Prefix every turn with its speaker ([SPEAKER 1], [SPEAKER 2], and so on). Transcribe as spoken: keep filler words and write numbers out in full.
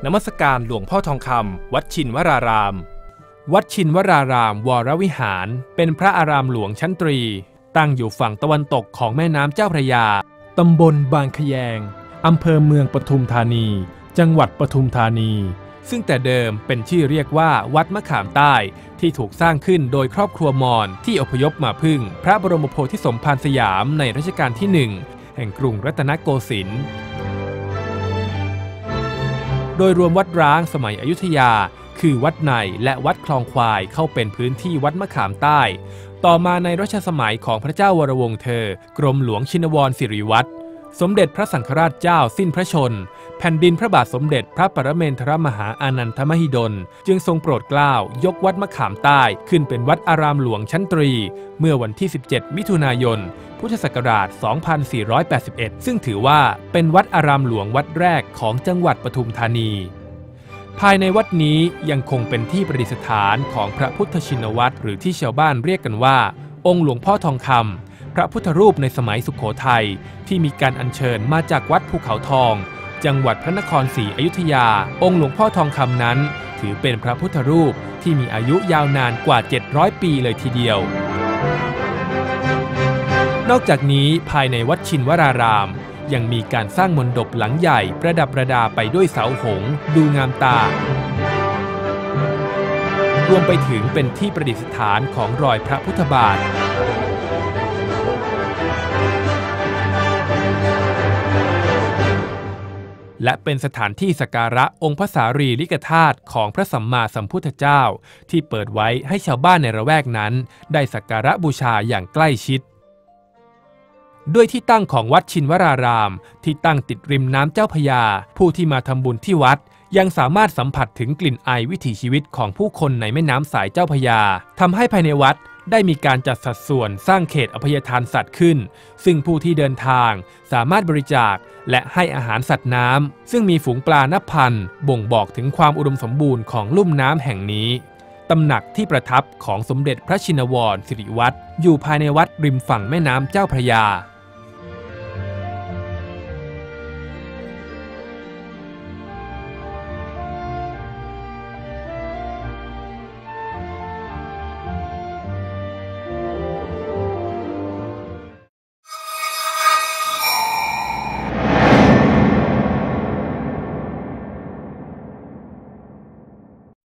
[SPEAKER 1] นมัสการหลวงพ่อทองคำวัดชินวรารามวัดชินวรารามวรวิหารเป็นพระอารามหลวงชั้นตรีตั้งอยู่ฝั่งตะวันตกของแม่น้ำเจ้าพระยาตำบลบางขแยงอำเภอเมืองปทุมธานีจังหวัดปทุมธานีซึ่งแต่เดิมเป็นชื่อเรียกว่าวัดมะขามใต้ที่ถูกสร้างขึ้นโดยครอบครัวมอญที่อพยพมาพึ่งพระบรมโพธิสมภารสยามในรัชกาลที่หนึ่งแห่งกรุงรัตนโกสินทร์โดยรวมวัดร้างสมัยอยุธยาคือวัดในและวัดคลองควายเข้าเป็นพื้นที่วัดมะขามใต้ต่อมาในรัชสมัยของพระเจ้าวรวงศ์เธอกรมหลวงชินวรสิริวัฒน์สมเด็จพระสังฆราชเจ้าสิ้นพระชนแผ่นดินพระบาทสมเด็จพระปรเมนทรมหาอานันทมหิดลจึงทรงโปรดเกล้ายกวัดมะขามใต้ขึ้นเป็นวัดอารามหลวงชั้นตรีเมื่อวันที่สิบเจ็ดมิถุนายนพุทธศักราชสองพันสี่ร้อยแปดสิบเอ็ดซึ่งถือว่าเป็นวัดอารามหลวงวัดแรกของจังหวัดปทุมธานีภายในวัดนี้ยังคงเป็นที่ประดิษฐานของพระพุทธชินวัตรหรือที่ชาวบ้านเรียกกันว่าองค์หลวงพ่อทองคำพระพุทธรูปในสมัยสุโขทัยที่มีการอัญเชิญมาจากวัดภูเขาทองจังหวัดพระนครศรีอยุธยาองค์หลวงพ่อทองคำนั้นถือเป็นพระพุทธรูปที่มีอายุยาวนานกว่าเจ็ดร้อยปีเลยทีเดียวนอกจากนี้ภายในวัดชินวรารามยังมีการสร้างมณฑปหลังใหญ่ประดับประดาไปด้วยเสาหงส์ดูงามตารวมไปถึงเป็นที่ประดิษฐานของรอยพระพุทธบาทและเป็นสถานที่สักการะองค์พระสารีริกธาตุของพระสัมมาสัมพุทธเจ้าที่เปิดไว้ให้ชาวบ้านในละแวกนั้นได้สักการะบูชาอย่างใกล้ชิดด้วยที่ตั้งของวัดชินวรารามที่ตั้งติดริมน้ำเจ้าพระยาผู้ที่มาทำบุญที่วัดยังสามารถสัมผัสถึงกลิ่นไอวิถีชีวิตของผู้คนในแม่น้ำสายเจ้าพระยาทำให้ภายในวัดได้มีการจัดสัดส่วนสร้างเขตอภัยทานสัตว์ขึ้นซึ่งผู้ที่เดินทางสามารถบริจาคและให้อาหารสัตว์น้ำซึ่งมีฝูงปลานับพันบ่งบอกถึงความอุดมสมบูรณ์ของลุ่มน้ำแห่งนี้ตำหนักที่ประทับของสมเด็จพระชินวรสิริวัฒน์อยู่ภายในวัดริมฝั่งแม่น้ำเจ้าพระยา